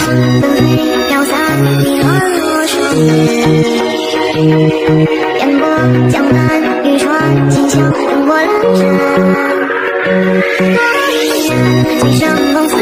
纷飞飘洒，你和我手，烟波江南，渔船今宵冲过了山，几声风。